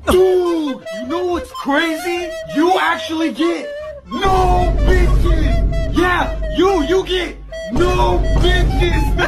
Dude, you know what's crazy? You actually get no bitches. Yeah, you get no bitches.